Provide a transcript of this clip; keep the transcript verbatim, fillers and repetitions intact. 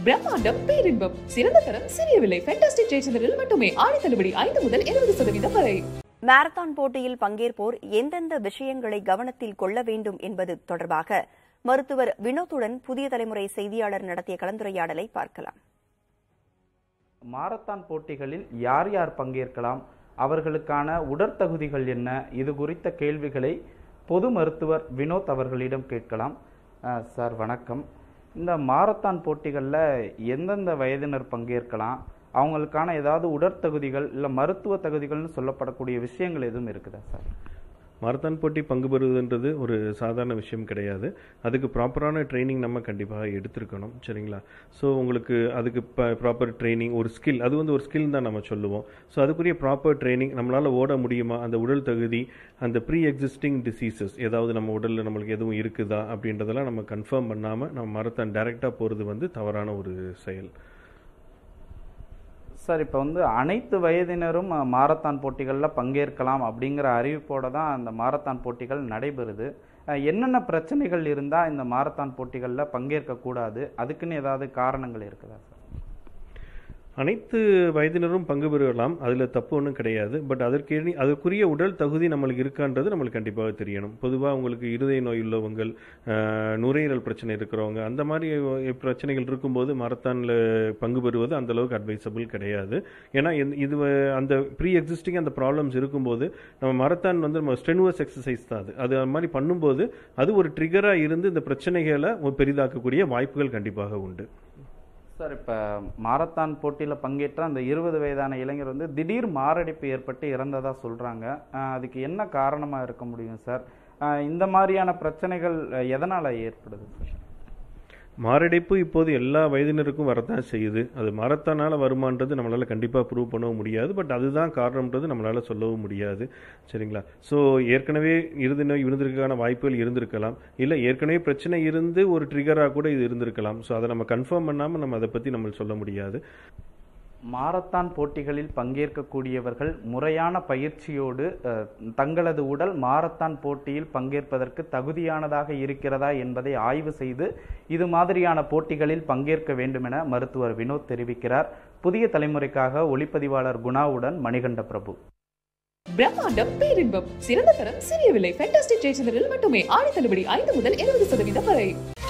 பிரம்மாண்டம் பேரின்பம் சிறந்த தரம் சிறிய விலை ஃபேண்டாஸ்டிக் ஜெயச்சந்திரில் மட்டுமே ஆடி தள்ளுபடி ஐந்து முதல் இருபது சதவீதம் வரை. மாரத்தான் போட்டியில் பங்கேற்போர் எந்தெந்த விஷயங்களை கவனத்தில் கொள்ள வேண்டும் என்பது தொடர்பாக மருத்துவர் வினோத்துடன் புதிய தலைமுறை செய்தியாளர் நடத்திய கலந்துரையாடலை பார்க்கலாம். மாரத்தான் போட்டிகளில் யார் யார் பங்கேற்கலாம், அவர்களுக்கான உடற்தகுதிகள் என்ன, இது குறித்த கேள்விகளை பொது மருத்துவர் வினோத் அவர்களிடம் கேட்கலாம். சார் வணக்கம். இந்த மாரத்தான் போட்டிகளில் எந்தெந்த வயதினர் பங்கேற்கலாம், அவங்களுக்கான ஏதாவது உடற்தகுதிகள் இல்லை மருத்துவ தகுதிகள்னு சொல்லப்படக்கூடிய விஷயங்கள் எதுவும் இருக்குதா சார்? மாரத்தான் போட்டி பங்கு பெறுவதுன்றது ஒரு சாதாரண விஷயம் கிடையாது. அதுக்கு ப்ராப்பரான ட்ரைனிங் நம்ம கண்டிப்பாக எடுத்துருக்கணும், சரிங்களா? ஸோ உங்களுக்கு அதுக்கு ப்ராப்பர் ட்ரைனிங், ஒரு ஸ்கில், அது வந்து ஒரு ஸ்கில் தான் நம்ம சொல்லுவோம். ஸோ அதுக்குரிய ப்ராப்பர் ட்ரைனிங், நம்மளால் ஓட முடியுமா, அந்த உடல் தகுதி, அந்த ப்ரீ எக்ஸிஸ்டிங் டிசீசஸ் ஏதாவது நம்ம உடலில் நம்மளுக்கு எதுவும் இருக்குதா அப்படின்றதெல்லாம் நம்ம கன்ஃபார்ம் பண்ணாமல் நம்ம மாரத்தான் டைரெக்டாக போகிறது வந்து தவறான ஒரு செயல். சார், இப்போ வந்து அனைத்து வயதினரும் மாரத்தான் போட்டிகளில் பங்கேற்கலாம் அப்படிங்கிற அறிவிப்போடு தான் அந்த மாரத்தான் போட்டிகள் நடைபெறுது. என்னென்ன பிரச்சனைகள் இருந்தால் இந்த மாரத்தான் போட்டிகளில் பங்கேற்கக்கூடாது, அதுக்குன்னு ஏதாவது காரணங்கள் இருக்குதா சார்? அனைத்து வயதினரும் பங்கு பெறலாம், அதில் தப்பு ஒன்றும் கிடையாது. பட் அதற்கு அதற்குரிய உடல் தகுதி நம்மளுக்கு இருக்கான்றது நம்மளுக்கு கண்டிப்பாக தெரியணும். பொதுவாக உங்களுக்கு இருதய நோய் உள்ளவங்க, நுரையீரல் பிரச்சனை இருக்கிறவங்க, அந்த மாதிரி பிரச்சனைகள் இருக்கும்போது மாரத்தானில் பங்கு பெறுவது அந்தளவுக்கு அட்வைசபிள் கிடையாது. ஏன்னா இது அந்த ப்ரீ எக்ஸிஸ்டிங் அந்த ப்ராப்ளம்ஸ் இருக்கும்போது நம்ம மாரத்தான் வந்து நம்ம ஸ்ட்ரெனுவஸ் எக்ஸசைஸ் தான் அது அது அது மாதிரி பண்ணும்போது அது ஒரு ட்ரிகராக இருந்து இந்த பிரச்சனைகளை பெரிதாக்கக்கூடிய வாய்ப்புகள் கண்டிப்பாக உண்டு. சார், இப்போ மாரத்தான் போட்டியில் பங்கேற்ற அந்த இருபது வயதான இளைஞர் வந்து திடீர் மாரடைப்பு ஏற்பட்டு இறந்ததாக சொல்கிறாங்க. அதுக்கு என்ன காரணமாக இருக்க முடியும் சார்? இந்த மாதிரியான பிரச்சனைகள் எதனால் ஏற்படுது சார்? மாரடைப்பு இப்போது எல்லா வயதினருக்கும் வரத்தான் செய்யுது. அது மாரத்தானால் வருமானது நம்மளால் கண்டிப்பாக ப்ரூவ் பண்ணவும் முடியாது. பட் அதுதான் காரணம்ன்றது நம்மளால் சொல்லவும் முடியாது, சரிங்களா? ஸோ ஏற்கனவே இருது நோய் இருந்திருக்கான வாய்ப்புகள் இருந்திருக்கலாம், இல்லை ஏற்கனவே பிரச்சனை இருந்து ஒரு ட்ரிகராக கூட இது இருந்திருக்கலாம். ஸோ அதை நம்ம கன்ஃபார்ம் பண்ணாமல் நம்ம அதை பற்றி நம்ம சொல்ல முடியாது. மாரத்தான் போட்டிகளில் பங்கேற்கக்கூடியவர்கள் முறையான பயிற்சியோடு தங்களது உடல் மாரத்தான் போட்டியில் பங்கேற்பதற்கு தகுதியானதாக இருக்கிறதா என்பதை ஆய்வு செய்து இது மாதிரியான போட்டிகளில் பங்கேற்க வேண்டும் என மருத்துவர் வினோத் தெரிவிக்கிறார். புதிய தலைமுறைக்காக ஒளிப்பதிவாளர் குணாவுடன் மணிகண்ட பிரபு. பிரம்மாண்டம் பேரின்பம் சிறந்த தரம் சிறிய விலை ஃபேண்டாஸ்டிக் ஜெயச்சந்திரில் மட்டுமே ஆடி தள்ளுபடி ஐந்து முதல் இருபது சதவீதம் வரை.